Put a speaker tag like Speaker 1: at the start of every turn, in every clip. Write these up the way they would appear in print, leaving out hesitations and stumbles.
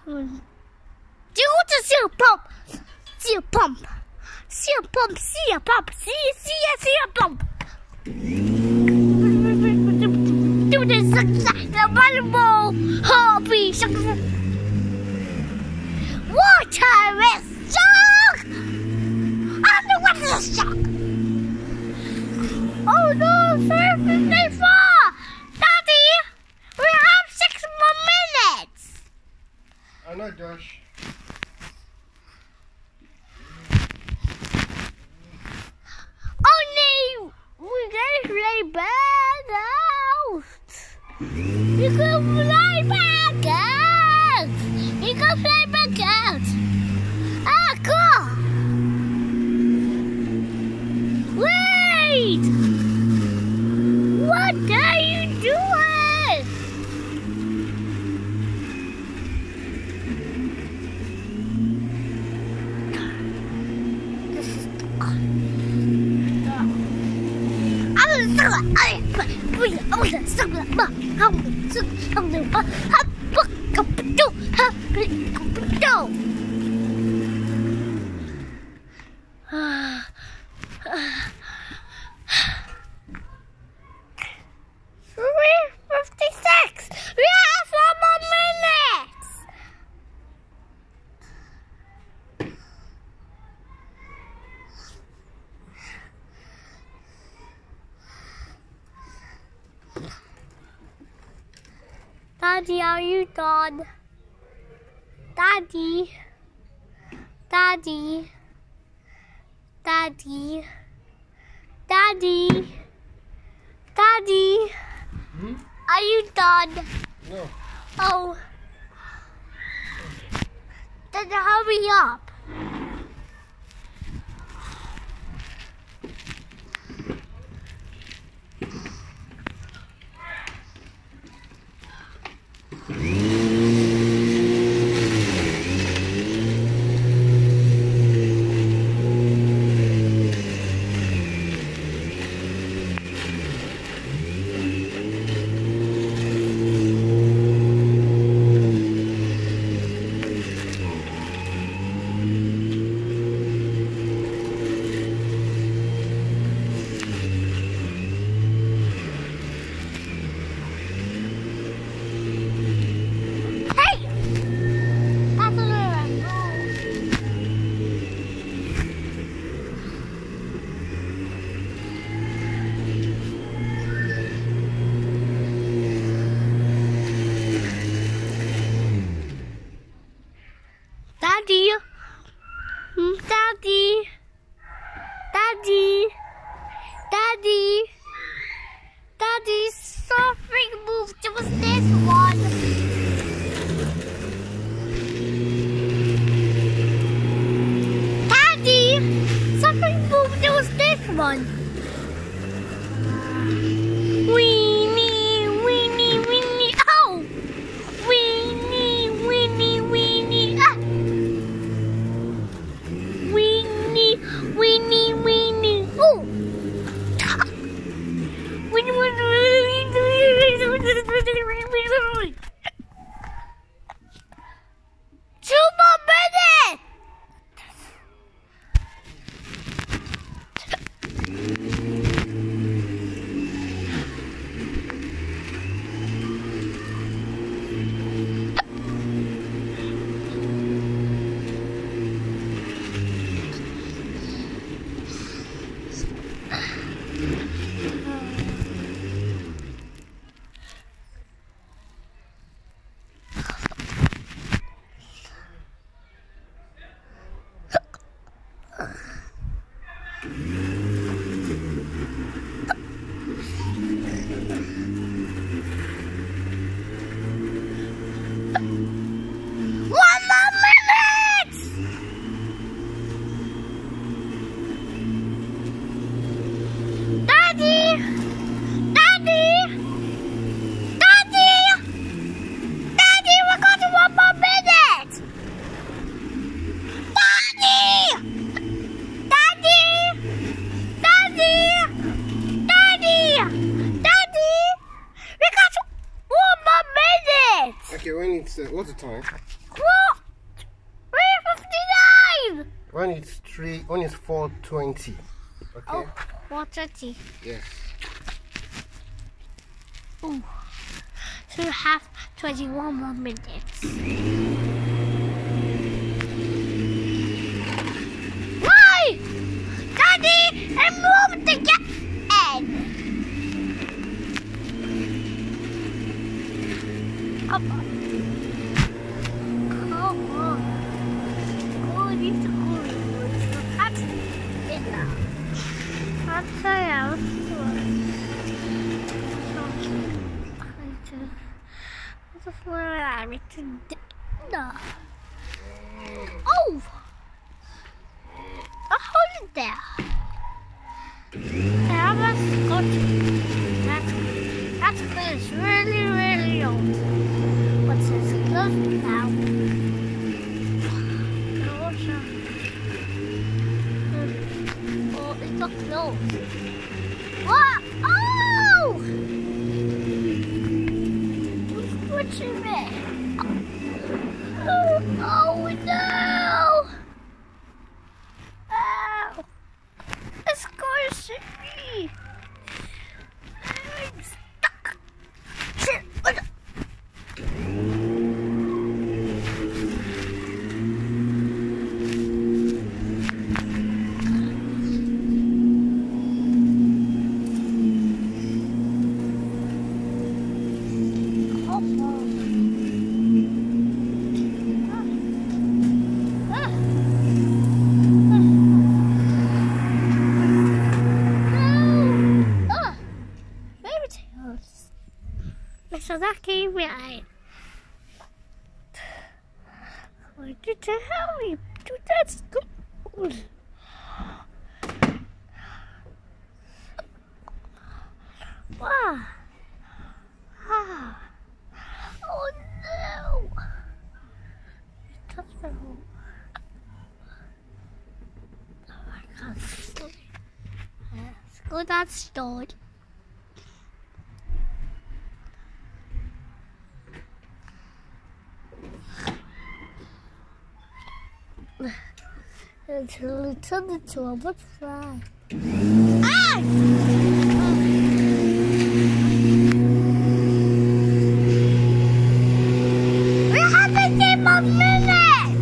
Speaker 1: Do the seal pump. Seal pump. Seal pump. Seal pump. Seal pump. Do the vulnerable hobby. Water is shark. Underwater is shark. Oh no, surface is far. Daddy, we have 6 more minutes.
Speaker 2: I know, Josh.
Speaker 1: Oh no, we're gonna fly back out. You can fly back out. You can fly back out. Ah, go. Wait. What are you doing? This is We have 4 more minutes. Daddy, are you done? Daddy. Daddy. Daddy. Daddy. Daddy. Are you done?
Speaker 2: No.
Speaker 1: Oh. Then hurry up. Daddy, Daddy, Daddy, Daddy, Daddy, something moved to this one. Daddy, something moved to this one. Weenie, weenie, weenie, oh! Weenie, weenie, weenie, ah! Weenie, weenie, oh! Weenie, weenie, 2 more minutes!
Speaker 2: Okay, we need to. What's the time?
Speaker 1: Whoa!
Speaker 2: When it's 4:20. Okay.
Speaker 1: Oh, 4:30.
Speaker 2: Yes.
Speaker 1: Oh, so you have 21 more minutes. Why? Daddy, I'm moving to get in. Come on. Come on. Oh, these are cool. That's it now. That's Oh! A hole there. I almost got that's fish really, really old. What's this? Close now. Oh, it's not closed. What? Oh! What's squishing me? Oh no! Ow! It's squishing me! I'm stuck! Shit! So that came right. Why did you help me do that school? Wow. Ah. Oh no. That's my home. Oh, I can't sleep. Let's go downstairs. Until it turned into a butterfly. Ah! We have a game of minutes!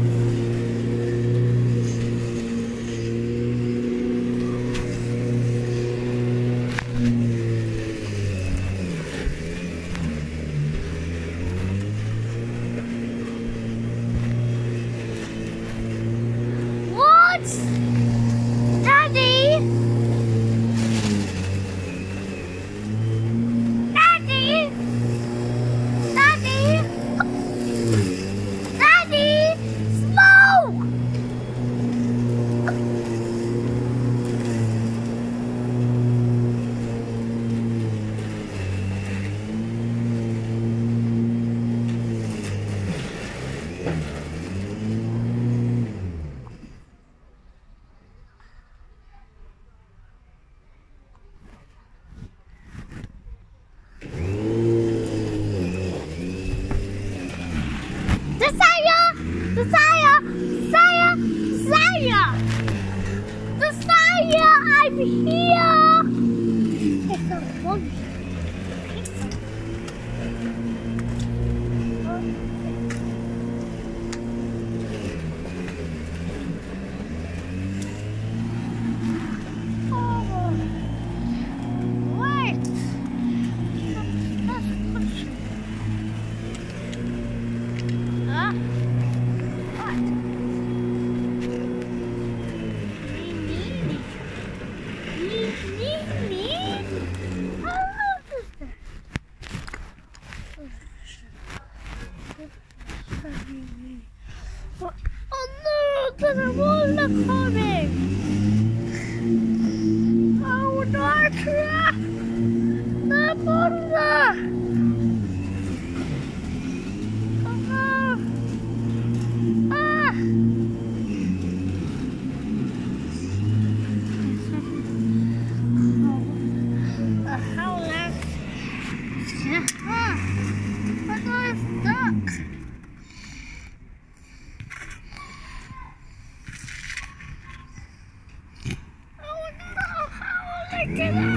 Speaker 1: Daddy! Daddy! Daddy! Daddy! Smoke! Desire, I'm here. It's so funny. Oh no, there's a wonder coming! Oh no, crap! The wonder! Oh no! Ah! How long? What was stuck? Did